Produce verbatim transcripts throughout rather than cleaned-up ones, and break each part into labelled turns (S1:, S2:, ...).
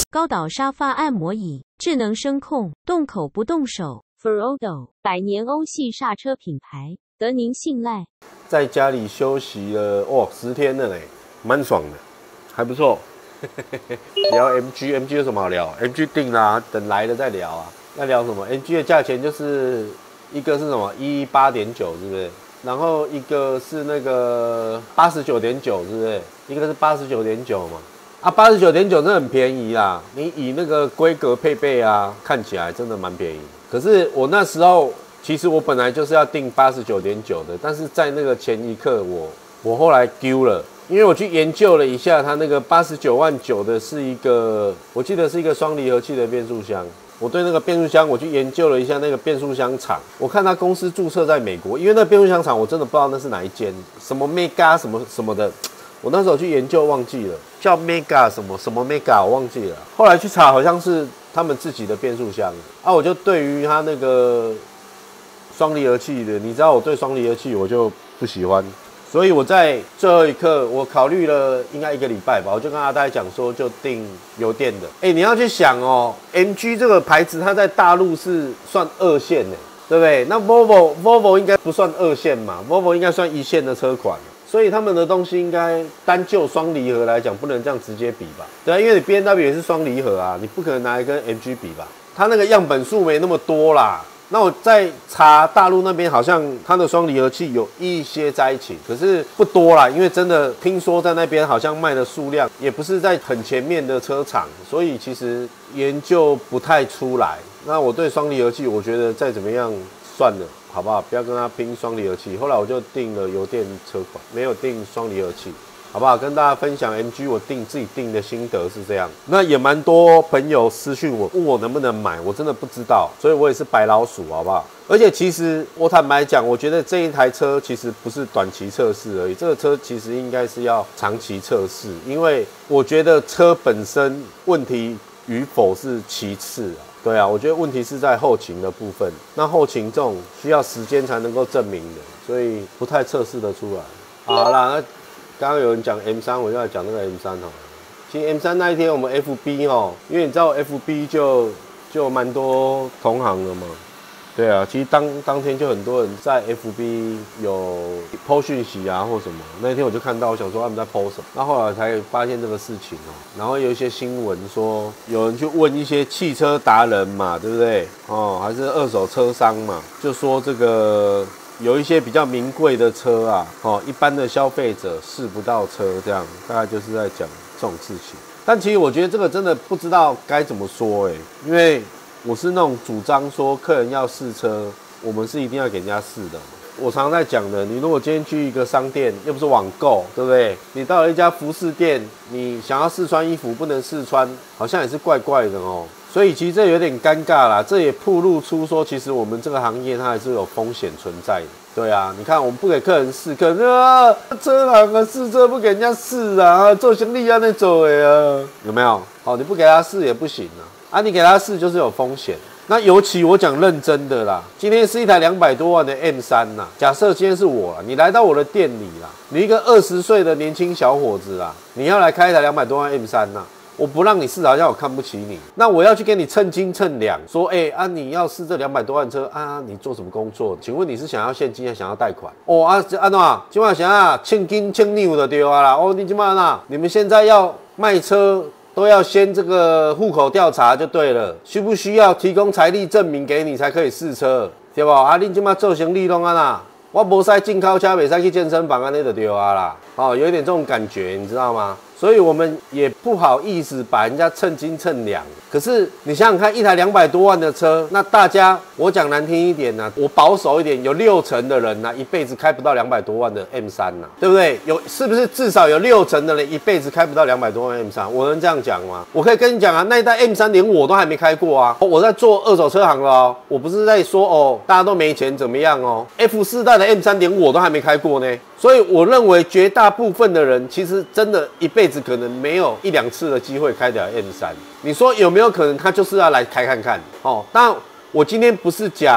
S1: 高岛沙发按摩椅，智能声控，动口不动手。Ferodo 百年欧系刹车品牌，得您信赖。
S2: 在家里休息了哦，十天了嘞，蛮爽的，还不错。聊 M G，M G 有什么好聊 ？M G 定啦、啊，等来了再聊啊。要聊什么 ？M G 的价钱就是一个是什么一八点九，是不是？然后一个是那个八十九点九，是不是？一个是八十九点九嘛。啊，八十九点九真的很便宜啦。你以那个规格配备啊，看起来真的蛮便宜。可是我那时候其实我本来就是要定八十九点九的，但是在那个前一刻我我后来丢了。因为我去研究了一下，它那个八十九万九的是一个，我记得是一个双离合器的变速箱。我对那个变速箱，我去研究了一下那个变速箱厂。我看它公司注册在美国，因为那变速箱厂我真的不知道那是哪一间，什么 Mega 什么什么的。我那时候去研究忘记了，叫 Mega 什么什么 Mega 我忘记了。后来去查，好像是他们自己的变速箱。啊，我就对于它那个双离合器的，你知道我对双离合器我就不喜欢。所以我在最后一刻，我考虑了应该一个礼拜吧，我就跟阿呆讲说，就订油电的。哎、欸，你要去想哦 ，M G 这个牌子它在大陆是算二线的，对不对？那 Volvo Volvo 应该不算二线嘛 ，Volvo 应该算一线的车款，所以他们的东西应该单就双离合来讲，不能这样直接比吧？对啊，因为你 B M W 也是双离合啊，你不可能拿来跟 M G 比吧？它那个样本数没那么多啦。那我在查大陆那边，好像它的双离合器有一些在一起，可是不多啦，因为真的听说在那边好像卖的数量也不是在很前面的车厂，所以其实研究不太出来。那我对双离合器，我觉得再怎么样算了，好不好？不要跟他拼双离合器。后来我就订了油电车款，没有订双离合器。好不好？跟大家分享 M G 我订自己订的心得是这样。那也蛮多朋友私讯我，问我能不能买，我真的不知道，所以我也是白老鼠，好不好？而且其实我坦白讲，我觉得这一台车其实不是短期测试而已，这个车其实应该是要长期测试，因为我觉得车本身问题与否是其次啊。对啊，我觉得问题是在后勤的部分。那后勤这种需要时间才能够证明的，所以不太测试得出来。好啦，那刚刚有人讲 M 三，我就来讲那个 M 三 好了。其实 M 三 那一天我们 F B 哦，因为你知道 F B 就就蛮多同行的嘛。对啊，其实当当天就很多人在 F B 有 po 讯息啊或什么。那天我就看到，我想说他们在 po 什么，那后来才发现这个事情哦。然后有一些新闻说，有人去问一些汽车达人嘛，对不对？哦，还是二手车商嘛，就说这个。有一些比较名贵的车啊，哦，一般的消费者试不到车，这样大概就是在讲这种事情。但其实我觉得这个真的不知道该怎么说哎、欸，因为我是那种主张说客人要试车，我们是一定要给人家试的。我常常在讲的，你如果今天去一个商店，又不是网购，对不对？你到了一家服饰店，你想要试穿衣服不能试穿，好像也是怪怪的哦。所以其实这有点尴尬啦，这也暴露出说，其實我们这个行业它还是有风险存在的。对啊，你看我们不给客人试，客人啊，车行啊试车不给人家试啊，做生意要那走的啊，有没有？好，你不给他试也不行啊，啊，你给他试就是有风险。那尤其我讲认真的啦，今天是一台两百多万的 M 三 啦，假设今天是我啦，你来到我的店里啦，你一个二十岁的年轻小伙子啦，你要来开一台两百多万 M 三 啦。我不让你试，好像我看不起你。那我要去跟你称斤称两，说，哎、欸、啊，你要试这两百多万车啊，你做什么工作？请问你是想要现金还是想要贷款？哦啊，安怎？今晚想要称斤称两就对啊啦。哦，你今晚呐，你们现在要卖车都要先这个户口调查就对了，需不需要提供财力证明给你才可以试车？对不？啊，你今晚做生意弄啊啦。我没使进口车，没使去健身房啊，那就对啊啦。哦，有一点这种感觉，你知道吗？所以我们也不好意思把人家称斤称两。可是你想想看，一台两百多万的车，那大家我讲难听一点呢、啊，我保守一点，有六成的人呢、啊，一辈子开不到两百多万的 M 三 呐，对不对？有是不是至少有六成的人一辈子开不到两百多万 M 三？我能这样讲吗？我可以跟你讲啊，那一代 M 三连我都还没开过啊，我在做二手车行了哦，我不是在说哦大家都没钱怎么样哦 ，F 四代的 M 三连我都还没开过呢。所以我认为绝大部分的人其实真的一辈子可能没有一两次的机会开掉 M 三。你说有没有可能他就是要来开看看？哦，当然我今天不是讲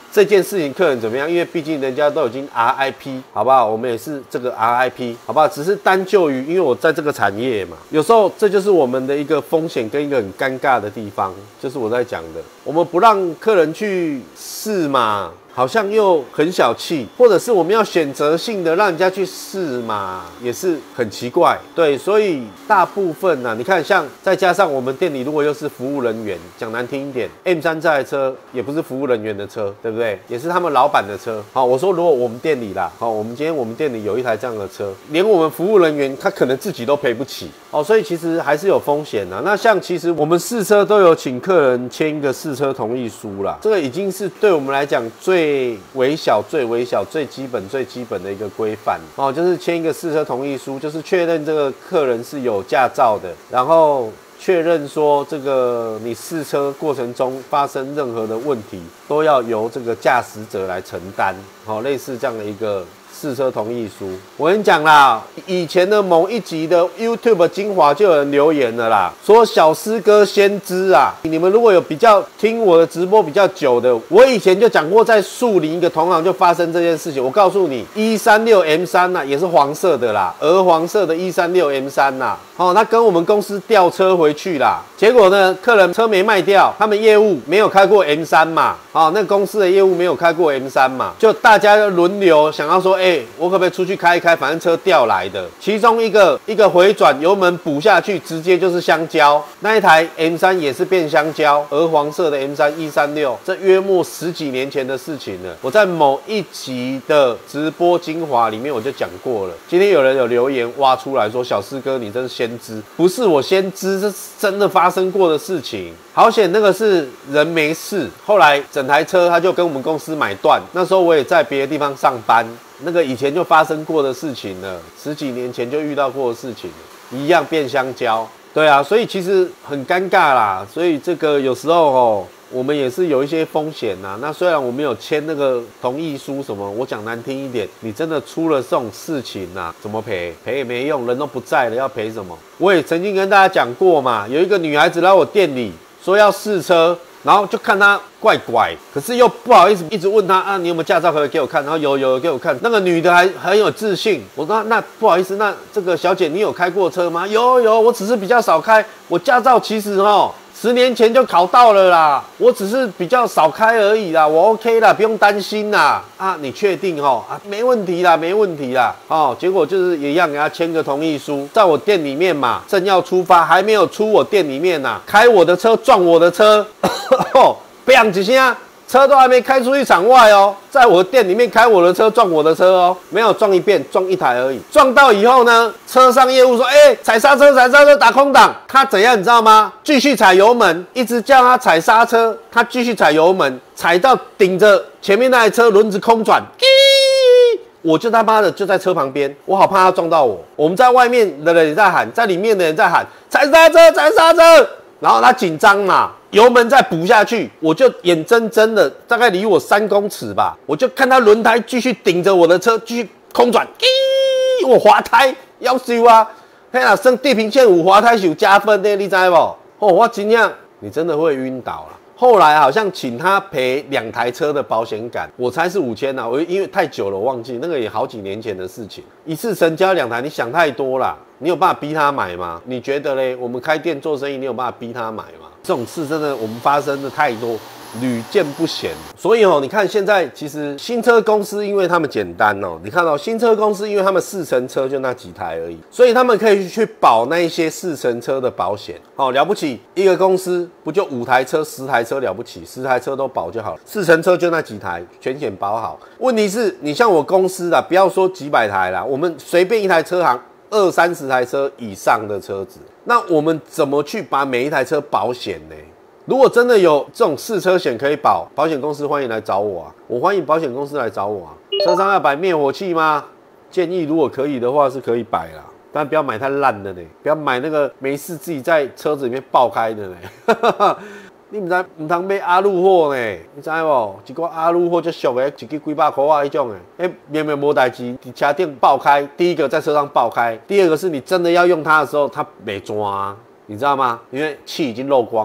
S2: 这件事情客人怎么样？因为毕竟人家都已经 R I P， hop 好不好？我们也是这个 R I P， 好不好？只是单就于，因为我在这个产业嘛，有时候这就是我们的一个风险跟一个很尴尬的地方，就是我在讲的，我们不让客人去试嘛。好像又很小气，或者是我们要选择性的让人家去试嘛，也是很奇怪。对，所以大部分呢、啊，你看，像再加上我们店里如果又是服务人员，讲难听一点 ，M 三 这台车也不是服务人员的车，对不对？也是他们老板的车。好，我说如果我们店里啦，好，我们今天我们店里有一台这样的车，连我们服务人员他可能自己都赔不起。哦，所以其实还是有风险的。那像其实我们试车都有请客人签一个试车同意书啦，这个已经是对我们来讲最微小、最微小、最基本、最基本的一个规范哦，就是签一个试车同意书，就是确认这个客人是有驾照的，然后确认说这个你试车过程中发生任何的问题，都要由这个驾驶者来承担，哦，类似这样的一个试车同意书。我跟你讲啦，以前的某一集的 YouTube 精华就有人留言了啦，说小师哥先知啊，你们如果有比较听我的直播比较久的，我以前就讲过，在树林一个同行就发生这件事情。我告诉你，一三六 M 三 呐，也是黄色的啦，鹅黄色的一三六 M 三 呐，哦，他跟我们公司调车回去啦，结果呢，客人车没卖掉，他们业务没有开过 M 三 嘛，哦，那公司的业务没有开过 M 三 嘛，就大家就轮流想要说，哎、欸，我可不可以出去开一开？反正车调来的，其中一个一个回转油门补下去，直接就是香蕉。那一台 M 三 也是变香蕉，鹅黄色的 M 三 一三六，这约莫十几年前的事情了。我在某一集的直播精华里面我就讲过了。今天有人有留言挖出来说，小师哥你真是先知，不是我先知，这是真的发生过的事情。好险，那个是人没事，后来整台车他就跟我们公司买断。那时候我也在别的地方上班。那个以前就发生过的事情了，十几年前就遇到过的事情了，一样变香蕉。对啊，所以其实很尴尬啦。所以这个有时候哦，我们也是有一些风险呐。那虽然我没有签那个同意书什么，我讲难听一点，你真的出了这种事情呐，怎么赔？赔也没用，人都不在了，要赔什么？我也曾经跟大家讲过嘛，有一个女孩子来我店里说要试车。然后就看他怪怪，可是又不好意思一直问他啊，你有没有驾照可以给我看？然后有有有给我看，那个女的还很有自信。我说那不好意思，那这个小姐你有开过车吗？有有，我只是比较少开，我驾照其实哦十年前就考到了啦，我只是比较少开而已啦，我 OK 啦，不用担心啦。啊，你确定哦？啊，没问题啦，没问题啦。哦，结果就是也一样给他签个同意书，在我店里面嘛，正要出发，还没有出我店里面呐、啊，开我的车撞我的车，哦，砰几下。车都还没开出去场外哦，在我店里面开我的车撞我的车哦，没有撞一遍，撞一台而已。撞到以后呢，车上业务说：“哎、欸，踩刹车，踩刹车，打空档。”他怎样你知道吗？继续踩油门，一直叫他踩刹车，他继续踩油门，踩到顶着前面那台车轮子空转，我就他妈的就在车旁边，我好怕他撞到我。我们在外面的人也在喊，在里面的人在喊踩刹车，踩刹车。然后他紧张嘛，油门再补下去，我就眼睁睁的，大概离我三公尺吧，我就看他轮胎继续顶着我的车，继续空转，咦，我滑胎，要修啊！嘿啦，升地平线有滑胎是有加分的，你知不？哦，我真的，你真的会晕倒了。后来好像请他赔两台车的保险杆，我猜是五千呐，我因为太久了，我忘记那个也好几年前的事情。一次成交两台，你想太多啦，你有办法逼他买吗？你觉得嘞？我们开店做生意，你有办法逼他买吗？这种事真的我们发生的太多，屡见不鲜。所以哦，你看现在其实新车公司，因为他们简单哦，你看到、哦、新车公司，因为他们试乘车就那几台而已，所以他们可以去保那一些试乘车的保险。哦，了不起，一个公司不就五台车、十台车了不起，十台车都保就好了，试乘车就那几台，全险保好。问题是，你像我公司啦，不要说几百台啦，我们随便一台车行。二三十台车以上的车子，那我们怎么去把每一台车保险呢？如果真的有这种试车险可以保，保险公司欢迎来找我啊！我欢迎保险公司来找我啊！车上要摆灭火器吗？建议如果可以的话是可以摆啦，但不要买太烂的呢，不要买那个没事自己在车子里面爆开的呢。你唔知唔通买阿路货呢？你知无？一个阿路货就俗的，一个几百块啊，迄种的。哎，明明无代志，伫车顶爆开。第一个在车上爆开，第二个是你真的要用它的时候，它没抓、啊，你知道吗？因为气已经漏光了。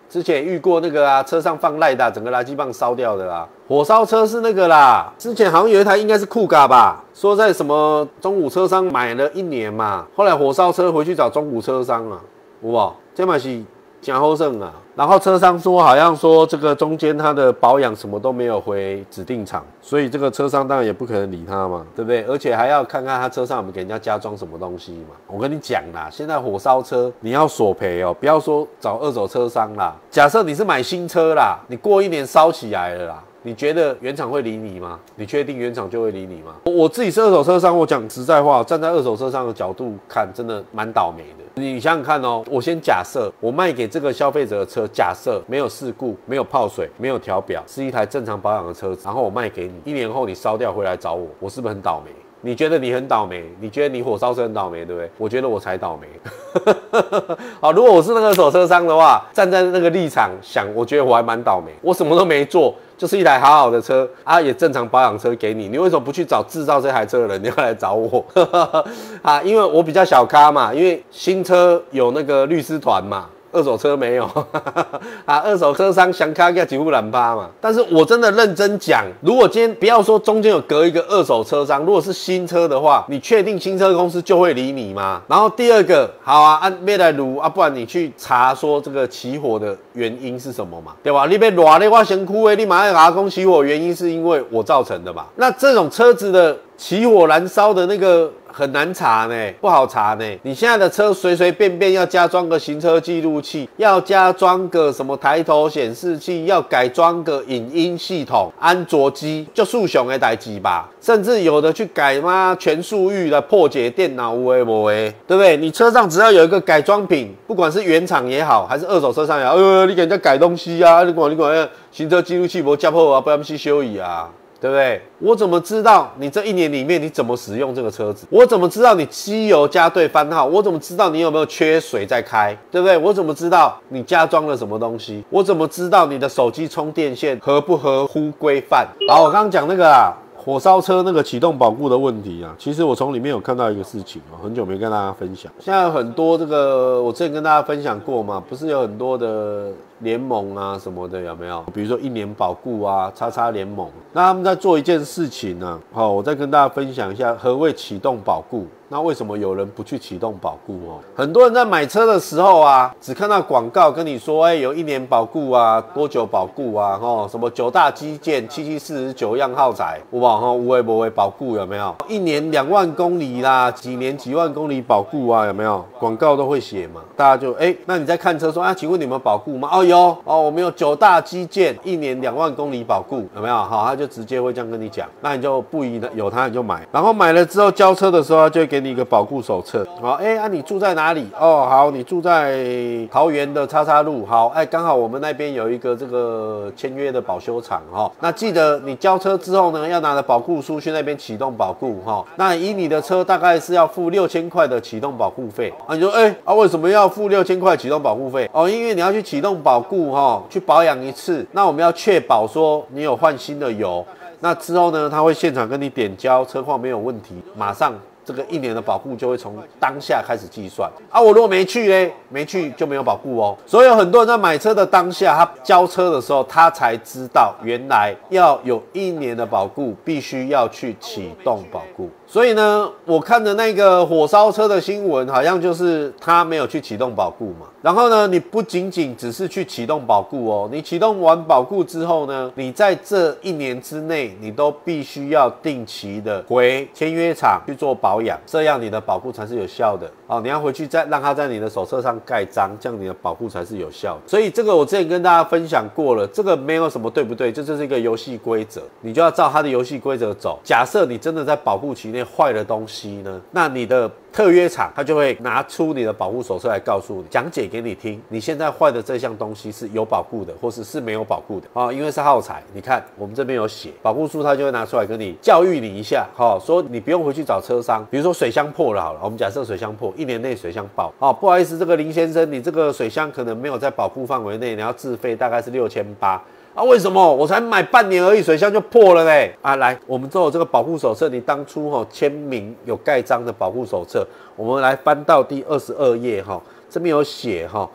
S2: 之前遇过那个啊，车上放赖的，整个垃圾棒烧掉的啦。火烧车是那个啦，之前好像有一台应该是酷咖吧，说在什么中古车商买了一年嘛，后来火烧车回去找中古车商啊，有无？这嘛是真好胜啊。然后车商说好像说这个中间它的保养什么都没有回指定厂，所以这个车商当然也不可能理他嘛，对不对？而且还要看看他车上有没有给人家加装什么东西嘛。我跟你讲啦，现在火烧车你要索赔哦，不要说找二手车商啦。假设你是买新车啦，你过一年烧起来了啦。你觉得原厂会理你吗？你确定原厂就会理你吗？我自己是二手车商，我讲实在话，站在二手车商的角度看，真的蛮倒霉的。你想想看哦，我先假设我卖给这个消费者的车，假设没有事故、没有泡水、没有调表，是一台正常保养的车子，然后我卖给你，一年后你烧掉回来找我，我是不是很倒霉？你觉得你很倒霉？你觉得你火烧车很倒霉，对不对？我觉得我才倒霉。好，如果我是那个二手车商的话，站在那个立场想，我觉得我还蛮倒霉。我什么都没做，就是一台好好的车啊，也正常保养车给你，你为什么不去找制造这台车的人？你要来找我啊？因为我比较小咖嘛，因为新车有那个律师团嘛。二手车没有啊，二手车商想卡价几乎懒趴嘛。但是我真的认真讲，如果今天不要说中间有隔一个二手车商，如果是新车的话，你确定新车公司就会理你吗？然后第二个，好啊，按别来撸啊，不然你去查说这个起火的原因是什么嘛，对吧？你被热的我先哭诶，你马上拿公起火原因是因为我造成的嘛？那这种车子的起火燃烧的那个。很难查呢，不好查呢。你现在的车随随便便要加装个行车记录器，要加装个什么抬头显示器，要改装个影音系统、安卓机，就速熊的代志吧。甚至有的去改嘛全速域来破解电脑有的没的，对不对？你车上只要有一个改装品，不管是原厂也好，还是二手车上也好，呃，你给人家改东西啊，你管你管行车记录器没加破啊，不然去修理啊。对不对？我怎么知道你这一年里面你怎么使用这个车子？我怎么知道你机油加对番号？我怎么知道你有没有缺水在开？对不对？我怎么知道你加装了什么东西？我怎么知道你的手机充电线合不合乎规范？好，我刚刚讲那个啊，火烧车那个启动保固的问题啊，其实我从里面有看到一个事情哦，很久没跟大家分享。现在有很多这个，我之前跟大家分享过嘛，不是有很多的联盟啊什么的，有没有？比如说一年保固啊，叉叉联盟，那他们在做一件事情呢、啊。好，我再跟大家分享一下何谓启动保固。那为什么有人不去启动保固哦？很多人在买车的时候啊，只看到广告跟你说，哎、欸，有一年保固啊，多久保固啊，哦，什么九大基建，七七四十九样耗材，有冇吼？有诶无诶保固有没有？一年两万公里啦，几年几万公里保固啊，有没有？广告都会写嘛，大家就哎、欸，那你在看车说啊，请问你们保固吗？哦有哦，我们有九大基建，一年两万公里保固，有没有？好，他就直接会这样跟你讲，那你就不疑的有他你就买，然后买了之后交车的时候，他就会给你一个保固手册。好，哎、欸，啊你住在哪里？哦，好，你住在桃园的叉叉路。好，哎、欸，刚好我们那边有一个这个签约的保修厂哈。那记得你交车之后呢，要拿着保固书去那边启动保固哈。那以你的车大概是要付六千块的启动保固费。啊，你说，哎、欸，啊为什么要付六千块启动保固费？哦，因为你要去启动保固哈，去保养一次。那我们要确保说你有换新的油。那之后呢，他会现场跟你点交，车况没有问题，马上这个一年的保固就会从当下开始计算啊。我如果没去呢，没去就没有保固哦。所以有很多人在买车的当下，他交车的时候，他才知道原来要有一年的保固，必须要去启动保固。所以呢，我看的那个火烧车的新闻，好像就是他没有去启动保固嘛。然后呢，你不仅仅只是去启动保固哦，你启动完保固之后呢，你在这一年之内，你都必须要定期的回签约厂去做保养，这样你的保固才是有效的哦。你要回去再让他在你的手册上盖章，这样你的保固才是有效的。所以这个我之前跟大家分享过了，这个没有什么对不对，这就是一个游戏规则，你就要照他的游戏规则走。假设你真的在保固期内坏的东西呢，那你的特约厂他就会拿出你的保护手册来告诉你，讲解给你听，你现在坏的这项东西是有保固的，或是是没有保固的啊、哦，因为是耗材。你看我们这边有写保固书，他就会拿出来跟你教育你一下，哈、哦，说你不用回去找车商，比如说水箱破了好了，我们假设水箱破，一年内水箱爆，哦，不好意思，这个林先生，你这个水箱可能没有在保固范围内，你要自费大概是六千八。啊，为什么我才买半年而已，水箱就破了嘞？啊，来，我们都有这个保护手册，你当初哈、哦、签名有盖章的保护手册，我们来翻到第二十二页哈，这边有写哈，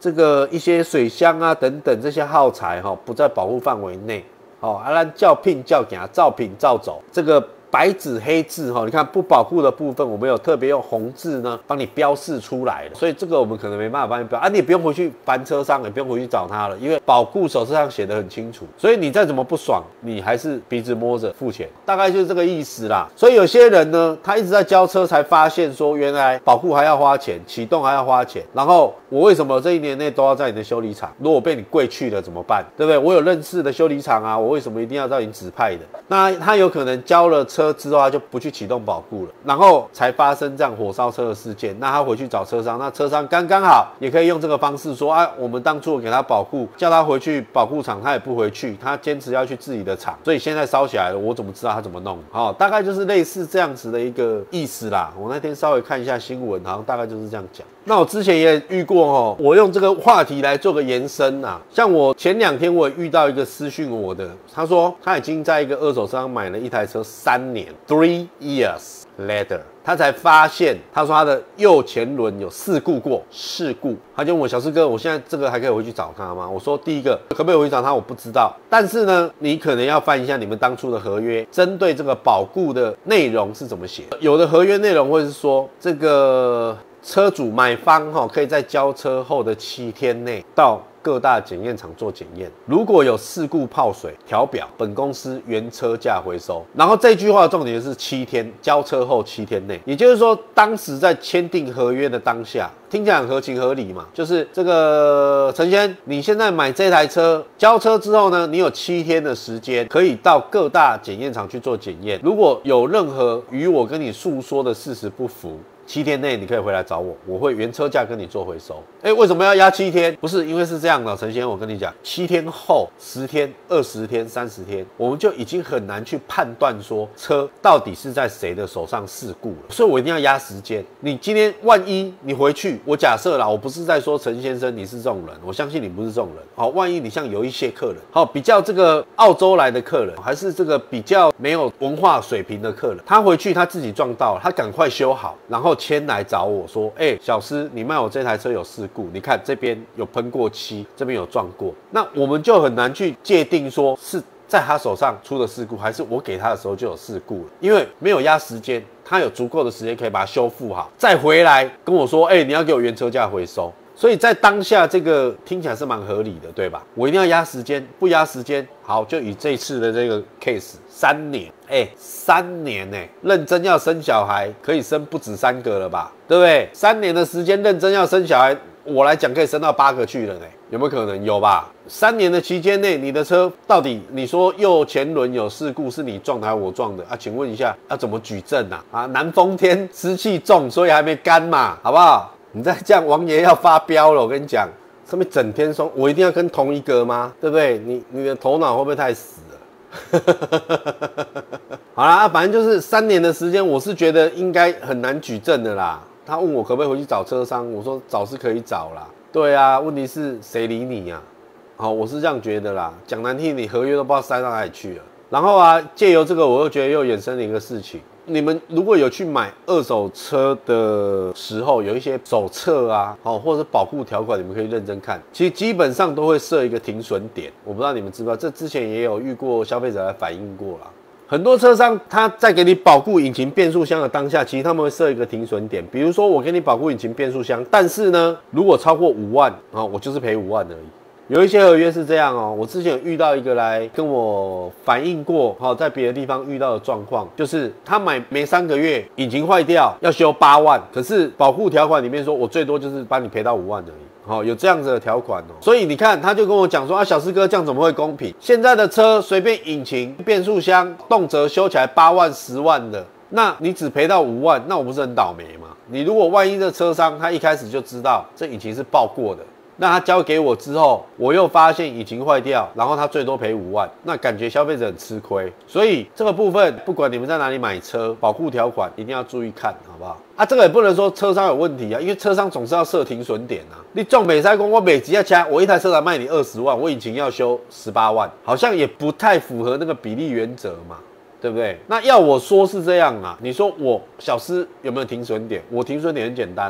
S2: 这个一些水箱啊等等这些耗材哈、哦、不在保护范围内，哦，啊，咱照聘照行，照品照走，这个。白纸黑字哈，你看不保护的部分，我们有特别用红字呢帮你标示出来了，所以这个我们可能没办法帮你标啊，你也不用回去翻车商，也不用回去找他了，因为保固手册上写得很清楚，所以你再怎么不爽，你还是鼻子摸着付钱，大概就是这个意思啦。所以有些人呢，他一直在交车才发现说，原来保固还要花钱，启动还要花钱，然后我为什么这一年内都要在你的修理厂？如果被你贵去了怎么办？对不对？我有认识的修理厂啊，我为什么一定要在你指派的？那他有可能交了车之后，他就不去启动保固了，然后才发生这样火烧车的事件。那他回去找车商，那车商刚刚好也可以用这个方式说啊，我们当初给他保固，叫他回去保固厂，他也不回去，他坚持要去自己的厂，所以现在烧起来了，我怎么知道他怎么弄？好、哦，大概就是类似这样子的一个意思啦。我那天稍微看一下新闻，好像大概就是这样讲。那我之前也遇过哦，我用这个话题来做个延伸啊。像我前两天我也遇到一个私讯我的，他说他已经在一个二手车上买了一台车三年 ，three years later， 他才发现，他说他的右前轮有事故过，事故，他就问我小四哥，我现在这个还可以回去找他吗？我说第一个可不可以回去找他，我不知道，但是呢，你可能要翻一下你们当初的合约，针对这个保固的内容是怎么写的。有的合约内容会是说这个。车主买方哈可以在交车后的七天内到各大检验厂做检验，如果有事故泡水，调表本公司原车价回收。然后这句话的重点是七天，交车后七天内，也就是说，当时在签订合约的当下，听起来很合情合理嘛，就是这个陈先，你现在买这台车，交车之后呢，你有七天的时间可以到各大检验厂去做检验，如果有任何与我跟你诉说的事实不符。七天内你可以回来找我，我会原车价跟你做回收。哎，为什么要压七天？不是因为是这样的，陈先，我跟你讲，七天后、十天、二十天、三十天，我们就已经很难去判断说车到底是在谁的手上事故了，所以我一定要压时间。你今天万一你回去，我假设啦，我不是在说陈先生你是这种人，我相信你不是这种人。好，万一你像有一些客人，好比较这个澳洲来的客人，还是这个比较没有文化水平的客人，他回去他自己撞到了，他赶快修好，然后。签来找我说，哎、欸，小师，你卖我这台车有事故，你看这边有喷过漆，这边有撞过，那我们就很难去界定说是在他手上出的事故，还是我给他的时候就有事故了，因为没有压时间，他有足够的时间可以把它修复好，再回来跟我说，哎、欸，你要给我原车价回收。所以在当下这个听起来是蛮合理的，对吧？我一定要压时间，不压时间，好，就以这次的这个 case， 三年，哎、欸，三年呢、欸，认真要生小孩，可以生不止三个了吧？对不对？三年的时间认真要生小孩，我来讲可以生到八个去了呢、欸，有没有可能？有吧？三年的期间内，你的车到底你说右前轮有事故，是你撞的还是我撞的啊？请问一下，要怎么举证啊？啊，南风天湿气重，所以还没干嘛，好不好？你再这样，王爷要发飙了。我跟你讲，上面整天说，我一定要跟同一个吗？对不对？你你的头脑会不会太死了？好啦，反正就是三年的时间，我是觉得应该很难举证的啦。他问我可不可以回去找车商，我说找是可以找啦。对啊，问题是谁理你啊？好，我是这样觉得啦。讲难听，你合约都不知道塞到哪里去了。然后啊，借由这个，我又觉得又衍生了一个事情。你们如果有去买二手车的时候，有一些手册啊，哦，或者是保护条款，你们可以认真看。其实基本上都会设一个停损点，我不知道你们知不知道，这之前也有遇过消费者来反映过啦。很多车商他在给你保固引擎变速箱的当下，其实他们会设一个停损点，比如说我给你保固引擎变速箱，但是呢，如果超过五万啊，我就是赔五万而已。有一些合约是这样哦，我之前有遇到一个来跟我反映过，好，在别的地方遇到的状况，就是他买没三个月，引擎坏掉要修八万，可是保护条款里面说我最多就是帮你赔到五万而已。好、哦，有这样子的条款哦，所以你看，他就跟我讲说啊，小四哥这样怎么会公平？现在的车随便引擎、变速箱动辄修起来八万、十万的，那你只赔到五万，那我不是很倒霉吗？你如果万一这车商他一开始就知道这引擎是报过的。那他交给我之后，我又发现引擎坏掉，然后他最多赔五万，那感觉消费者很吃亏。所以这个部分，不管你们在哪里买车，保护条款一定要注意看，好不好？啊，这个也不能说车商有问题啊，因为车商总是要设停损点啊。你撞北塞公，我每几下我一台车来卖你二十万，我引擎要修十八万，好像也不太符合那个比例原则嘛。对不对？那要我说是这样啊，你说我小司有没有停损点？我停损点很简单啊，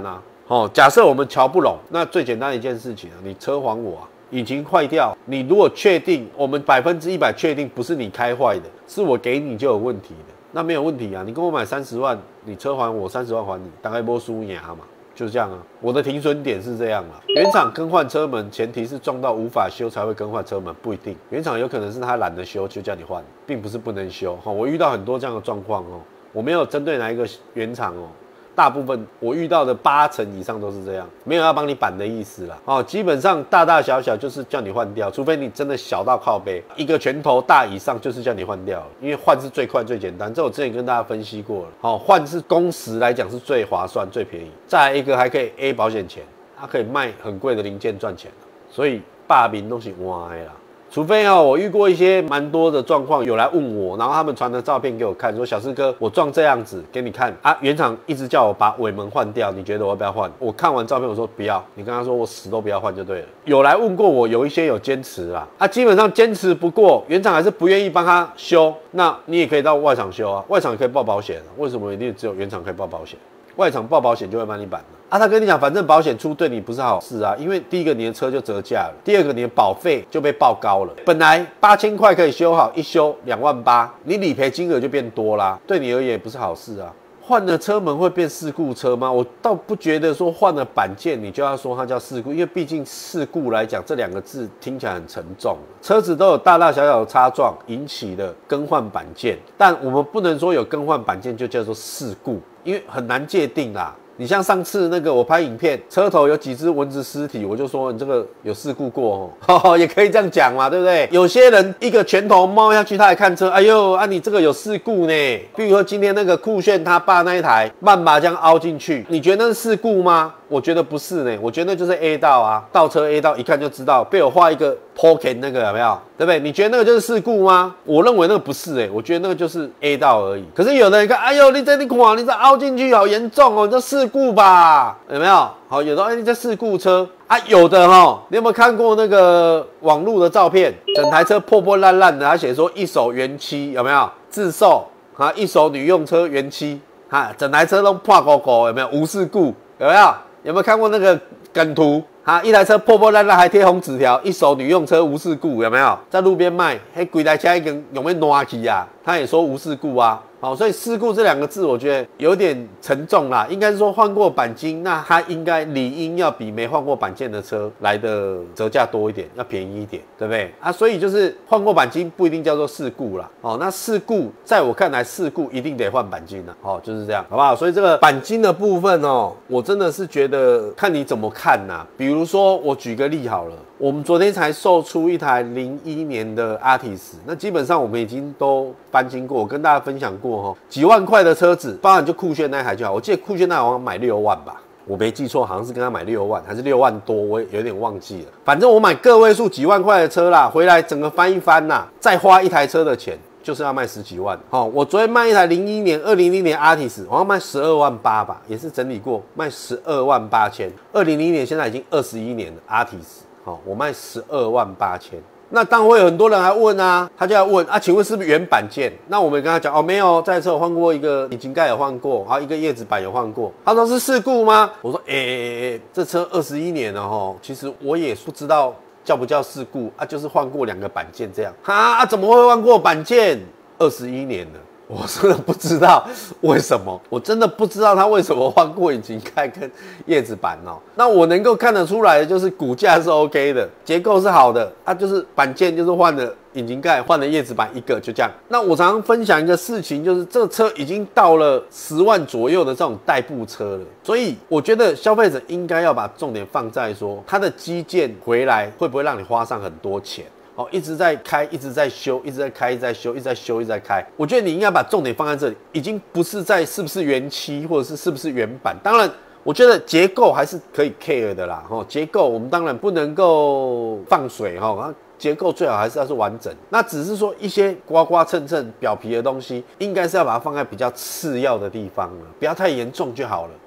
S2: 哦，假设我们瞧不拢，那最简单的一件事情啊，你车还我啊，引擎坏掉，你如果确定我们百分之一百确定不是你开坏的，是我给你就有问题的，那没有问题啊，你跟我买三十万，你车还我三十万还你，大概波输牙嘛。就是这样啊，我的停损点是这样啊。原厂更换车门，前提是撞到无法修才会更换车门，不一定。原厂有可能是他懒得修，就叫你换，并不是不能修。哈，我遇到很多这样的状况哦，我没有针对哪一个原厂哦。大部分我遇到的八成以上都是这样，没有要帮你板的意思啦。哦，基本上大大小小就是叫你换掉，除非你真的小到靠背，一个拳头大以上就是叫你换掉，因为换是最快最简单。这我之前跟大家分析过了。哦，换是工时来讲是最划算最便宜，再来一个还可以 A 保险钱，它可以卖很贵的零件赚钱，所以霸名都是歪啦。除非哦，我遇过一些蛮多的状况，有来问我，然后他们传的照片给我看，说小四哥，我撞这样子给你看啊，原厂一直叫我把尾门换掉，你觉得我要不要换？我看完照片我说不要，你跟他说我死都不要换就对了。有来问过我，有一些有坚持啦，啊，基本上坚持不过，原厂还是不愿意帮他修，那你也可以到外厂修啊，外厂也可以报保险啊，为什么一定只有原厂可以报保险？外厂报保险就会帮你板了啊，他跟你讲，反正保险出对你不是好事啊，因为第一个你的车就折价了，第二个你的保费就被报高了，本来八千块可以修好，一修两万八，你理赔金额就变多啦，对你而言也不是好事啊。换了车门会变事故车吗？我倒不觉得说换了板件你就要说它叫事故，因为毕竟事故来讲这两个字听起来很沉重，车子都有大大小小的擦撞引起的更换板件，但我们不能说有更换板件就叫做事故，因为很难界定啦。你像上次那个我拍影片，车头有几只蚊子尸体，我就说你这个有事故过哦，也可以这样讲嘛，对不对？有些人一个拳头猫下去，他还看车，哎呦啊，你这个有事故呢。比如说今天那个酷炫他爸那一台慢把这样凹进去，你觉得那是事故吗？我觉得不是呢，我觉得那就是 A 道啊，倒车 A 道，一看就知道被我画一个 pocket 那个有没有？对不对？你觉得那个就是事故吗？我认为那个不是哎、欸，我觉得那个就是 A 道而已。可是有的人看，哎呦，你这你看，你这凹进去好严重哦，你这事故吧？有没有？好，有的哎，你这事故车啊，有的哈，你有没有看过那个网络的照片？整台车破破烂烂的，他写说一手原漆，有没有？自售啊，一手女用车原漆，哈，整台车都破狗狗，有没有？无事故，有没有？有没有看过那个梗图？哈，一台车破破烂烂还贴红纸条，一手女用车无事故，有没有？在路边卖，嘿，规台车已经有没有挪起啊？他也说无事故啊。好，所以事故这两个字，我觉得有点沉重啦。应该是说换过钣金，那它应该理应要比没换过钣件的车来的折价多一点，要便宜一点，对不对啊？所以就是换过钣金不一定叫做事故啦。哦，那事故在我看来，事故一定得换钣金啦。哦，就是这样，好不好？所以这个钣金的部分哦，我真的是觉得看你怎么看呐。比如说，我举个例好了。我们昨天才售出一台零一年的阿提斯，那基本上我们已经都翻新过，我跟大家分享过哈，几万块的车子，包含就酷炫那台就好。我记得酷炫那台好像买六万吧，我没记错，好像是跟他买六万，还是六万多，我有点忘记了。反正我买个位数几万块的车啦，回来整个翻一翻啦，再花一台车的钱。就是要卖十几万，好、哦，我昨天卖一台零一年、二零零年阿提斯，好像卖十二万八吧，也是整理过，卖十二万八千。二零零年现在已经二十一年的阿提斯，好，我卖十二万八千。那当然会有很多人来问啊，他就要问啊，请问是不是原板件？那我们跟他讲哦，没有，这台车有换过一个引擎盖有换过，还有一个叶子板有换过。他说是事故吗？我说哎哎哎，这车二十一年了哈，其实我也不知道。叫不叫事故啊？就是换过两个板件这样。哈啊，怎么会换过板件？二十一年了，我真的不知道为什么，我真的不知道他为什么换过引擎盖跟叶子板哦。那我能够看得出来的就是骨架是 OK 的，结构是好的，它、啊、就是板件就是换了。引擎盖换了叶子板一个，就这样。那我常常分享一个事情，就是这个车已经到了十万左右的这种代步车了，所以我觉得消费者应该要把重点放在说，它的基建回来会不会让你花上很多钱？哦，一直在开，一直在修，一直在开，一直在修，一直在修，一直在开。我觉得你应该把重点放在这里，已经不是在是不是原漆，或者是是不是原版。当然。我觉得结构还是可以 care 的啦，齁，结构我们当然不能够放水齁，结构最好还是要是完整。那只是说一些刮刮蹭蹭表皮的东西，应该是要把它放在比较次要的地方了，不要太严重就好了。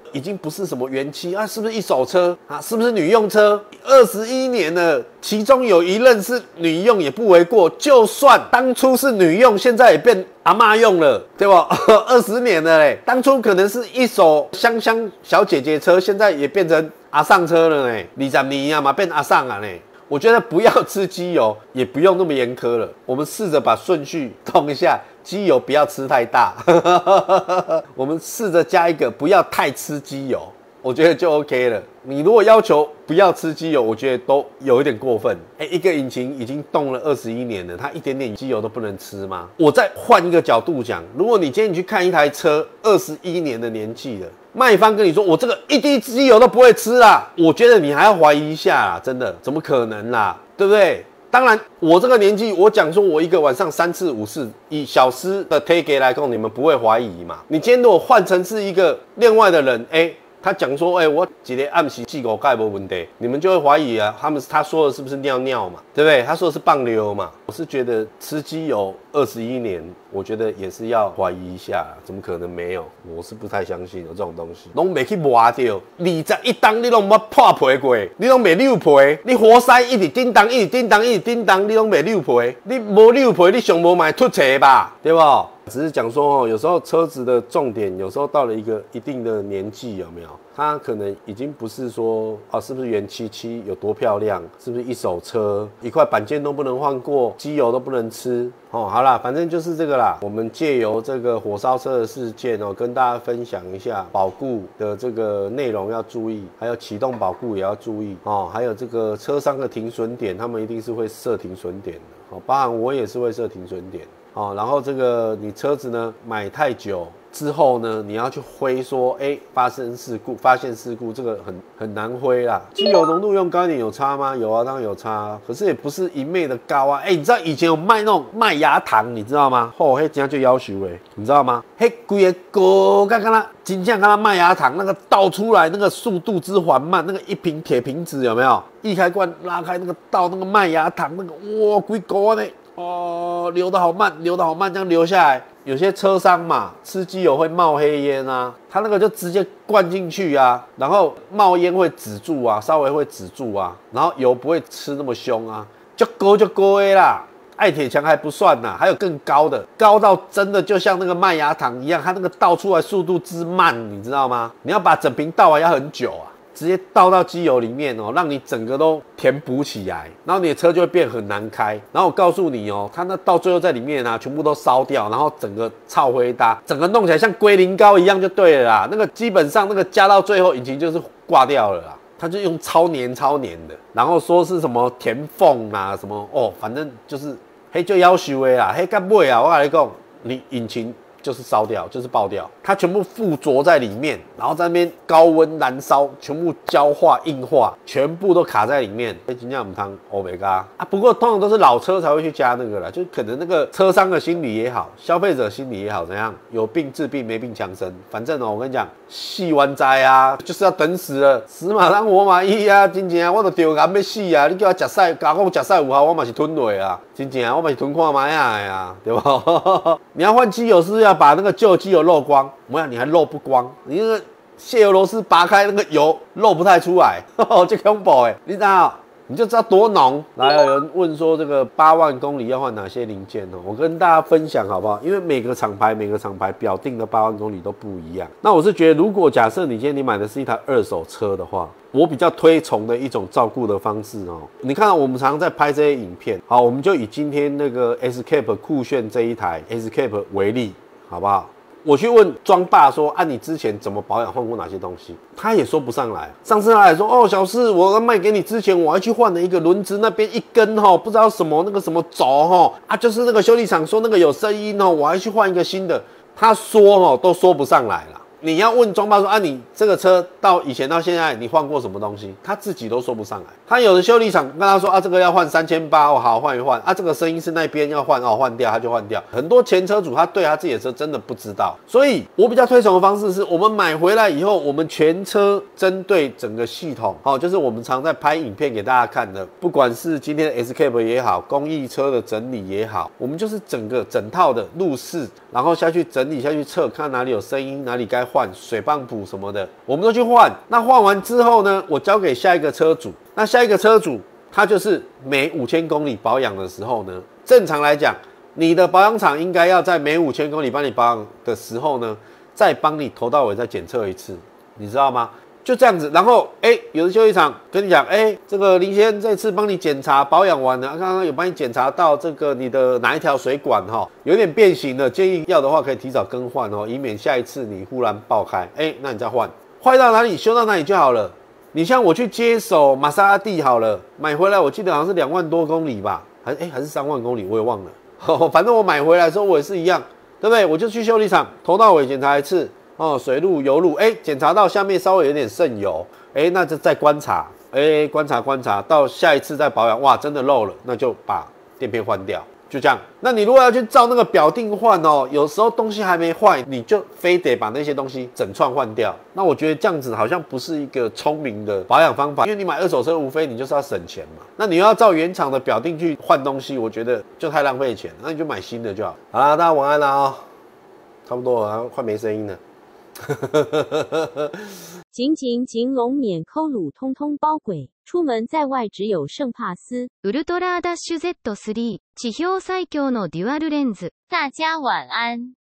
S2: 已经不是什么原漆啊，是不是一手车啊？是不是女用车？二十一年了，其中有一任是女用也不为过。就算当初是女用，现在也变阿嬷用了，对吧？二十年了嘞，当初可能是一手香香小姐姐车，现在也变成阿上车了嘞，二十年啊嘛变阿上啊嘞。我觉得不要吃机油，也不用那么严苛了。我们试着把顺序动一下，机油不要吃太大。我们试着加一个，不要太吃机油，我觉得就 OK 了。你如果要求不要吃机油，我觉得都有一点过分。哎、欸，一个引擎已经动了二十一年了，它一点点机油都不能吃吗？我再换一个角度讲，如果你今天你去看一台车，二十一年的年纪了。卖方跟你说我这个一滴机油都不会吃啦，我觉得你还要怀疑一下啦，真的怎么可能啦，对不对？当然，我这个年纪，我讲说我一个晚上三次五次，以小师的 take 来讲，你们不会怀疑嘛？你今天如果换成是一个另外的人，哎、欸。他讲说，哎、欸，我一个暗时记狗钙没问题，你们就会怀疑啊，他们他说的是不是尿尿嘛，对不对？他说的是棒溜嘛，我是觉得吃机油二十一年，我觉得也是要怀疑一下，怎么可能没有？我是不太相信有这种东西，拢没去挖掉，二十一档你拢没破皮过，你拢没溜皮，你活塞一直叮当，一直叮当，一直叮当，你拢没溜皮，你无溜皮，你上无买凸车吧，对不？只是讲说哦，有时候车子的重点，有时候到了一个一定的年纪，有没有？它可能已经不是说哦，是不是原漆漆有多漂亮，是不是一手车，一块板件都不能换过，机油都不能吃哦。好啦，反正就是这个啦。我们借由这个火烧车的事件哦，跟大家分享一下保固的这个内容要注意，还有启动保固也要注意哦，还有这个车商的停损点，他们一定是会设停损点的哦，包含我也是会设停损点。哦，然后这个你车子呢买太久之后呢，你要去挥说，哎，发生事故，发现事故，这个很很难挥啦。机油浓度用高一点有差吗？有啊，当然有差、啊，可是也不是一昧的高啊。哎，你知道以前有卖那种麦芽糖，你知道吗？哦，嘿，这样就要求哎，你知道吗？嘿，规个锅，刚刚那真像刚刚麦芽糖那个倒出来那个速度之缓慢，那个一瓶铁瓶子有没有？一开罐拉开那个倒那个麦芽糖，那个哇，规锅呢？哦，流得好慢，流得好慢，这样流下来，有些车商嘛，吃机油会冒黑烟啊，他那个就直接灌进去啊，然后冒烟会止住啊，稍微会止住啊，然后油不会吃那么凶啊，就勾就勾的啦。爱铁墙还不算呐，还有更高的，高到真的就像那个麦芽糖一样，它那个倒出来速度之慢，你知道吗？你要把整瓶倒完要很久啊。直接倒到机油里面哦，让你整个都填补起来，然后你的车就会变很难开。然后我告诉你哦，它那到最后在里面啊，全部都烧掉，然后整个超灰搭，整个弄起来像龟苓膏一样就对了啦。那个基本上那个加到最后，引擎就是挂掉了啦。它就用超黏超黏的，然后说是什么填缝啊，什么哦，反正就是嘿就要求的啦，嘿干尾啊，我跟你讲，你引擎。就是烧掉，就是爆掉，它全部附着在里面，然后在那边高温燃烧，全部焦化硬化，全部都卡在里面。哎，今天我们汤欧美嘎啊，不过通常都是老车才会去加那个啦，就可能那个车商的心理也好，消费者心理也好，怎样有病治病，没病强身。反正哦，我跟你讲，死完灾啊，就是要等死了，死马当活马医啊，真正我都丢癌要死啊！你叫我吃屎，甲我吃屎有效，我嘛是吞落啊，真正我嘛是吞看卖啊呀，对不？你要换机油是不是要把那个旧机油漏光？我想你还漏不光，你那个卸油螺丝拔开，那个油漏不太出来，这恐怖哎！你知道？你就知道多浓。来，有人问说这个八万公里要换哪些零件哦？我跟大家分享好不好？因为每个厂牌每个厂牌表定的八万公里都不一样。那我是觉得，如果假设你今天你买的是一台二手车的话，我比较推崇的一种照顾的方式哦。你看到我们常常在拍这些影片，好，我们就以今天那个 Escape 酷炫这一台 Escape 为例，好不好？我去问庄爸说，啊，你之前怎么保养，换过哪些东西？他也说不上来。上次他还说，哦，小四，我要卖给你之前，我还去换了一个轮子那边一根哈，不知道什么那个什么轴哈，啊，就是那个修理厂说那个有声音哦，我还去换一个新的。他说哦，都说不上来了。你要问庄爸说啊，你这个车到以前到现在你换过什么东西？他自己都说不上来。他有的修理厂跟他说啊，这个要换三千八，哦，好换一换啊，这个声音是那边要换哦，换掉他就换掉。很多前车主他对他自己的车真的不知道，所以我比较推崇的方式是我们买回来以后，我们全车针对整个系统，哦，就是我们常在拍影片给大家看的，不管是今天的 Escape 也好，公益车的整理也好，我们就是整个整套的路试，然后下去整理下去测，看哪里有声音，哪里该换水泵补什么的，我们都去换。那换完之后呢，我交给下一个车主，那下一个车主他就是每五千公里保养的时候呢，正常来讲，你的保养厂应该要在每五千公里帮你保养的时候呢，再帮你头到尾再检测一次，你知道吗？就这样子，然后哎、欸，有的修理厂跟你讲，哎、欸，这个林先生这次帮你检查保养完了，刚刚有帮你检查到这个你的哪一条水管哈有点变形了，建议要的话可以提早更换哦，以免下一次你忽然爆开，哎、欸，那你再换，坏到哪里修到哪里就好了。你像我去接手玛莎拉蒂好了，买回来我记得好像是两万多公里吧，还哎、欸、还是三万公里，我也忘了，反正我买回来的时候我也是一样，对不对？我就去修理厂头到尾检查一次。哦，水路、油路，哎，检查到下面稍微有点渗油，哎，那就再观察，哎，观察观察，到下一次再保养，哇，真的漏了，那就把垫片换掉，就这样。那你如果要去照那个表定换哦，有时候东西还没坏，你就非得把那些东西整串换掉。那我觉得这样子好像不是一个聪明的保养方法，因为你买二手车无非你就是要省钱嘛。那你又要照原厂的表定去换东西，我觉得就太浪费钱，那你就买新的就好。好啦，大家晚安啦哦，差不多了，快没声音了。
S1: 紧紧紧拢免抠乳通通包鬼，出门在外只有圣帕斯。
S3: ウルトラダッシュ ゼットスリー 地表最強のデュアルレンズ。
S1: 大家晚安。